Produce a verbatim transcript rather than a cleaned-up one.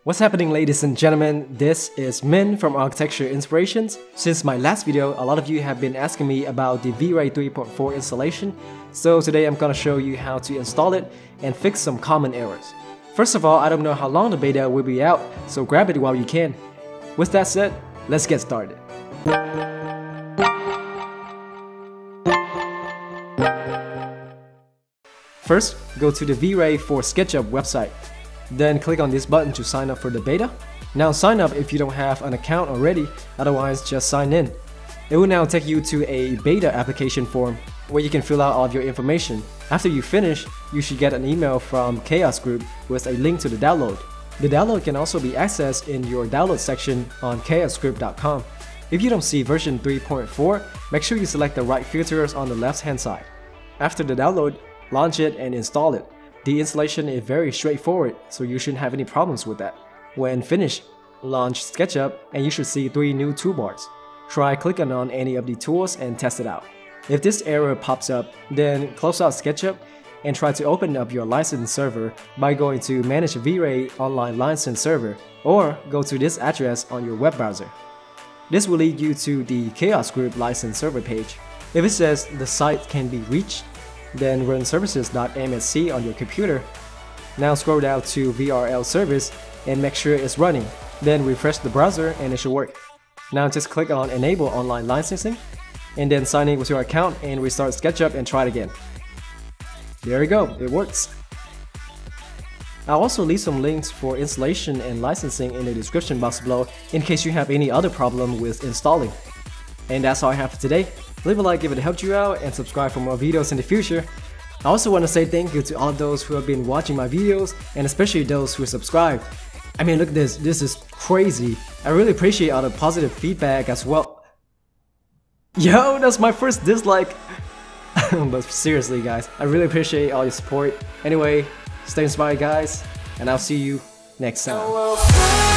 What's happening, ladies and gentlemen? This is Min from Architecture Inspirations. Since my last video, a lot of you have been asking me about the Vray three point four installation, so today I'm gonna show you how to install it and fix some common errors. First of all, I don't know how long the beta will be out, so grab it while you can. With that said, let's get started. First, go to the Vray for Sketchup website. Then click on this button to sign up for the beta. Now sign up if you don't have an account already, otherwise just sign in. It will now take you to a beta application form where you can fill out all of your information. After you finish, you should get an email from Chaos Group with a link to the download. The download can also be accessed in your download section on chaos group dot com. If you don't see version three point four, make sure you select the right filters on the left hand side. After the download, launch it and install it. The installation is very straightforward, so you shouldn't have any problems with that. When finished, launch SketchUp and you should see three new toolbars. Try clicking on any of the tools and test it out. If this error pops up, then close out SketchUp and try to open up your license server by going to Manage Vray Online License Server or go to this address on your web browser. This will lead you to the Chaos Group license server page. If it says the site can be reached, then run services dot M S C on your computer. Now scroll down to V R L service and make sure it's running. Then refresh the browser and it should work. Now just click on Enable Online Licensing and then sign in with your account and restart SketchUp and try it again. There you go, it works. I'll also leave some links for installation and licensing in the description box below in case you have any other problem with installing. And that's all I have for today. Leave a like if it helped you out and subscribe for more videos in the future. I also want to say thank you to all of those who have been watching my videos and especially those who are subscribed. I mean, look at this, this is crazy. I really appreciate all the positive feedback as well. Yo, that's my first dislike. But seriously guys, I really appreciate all your support. Anyway, stay inspired guys, and I'll see you next time.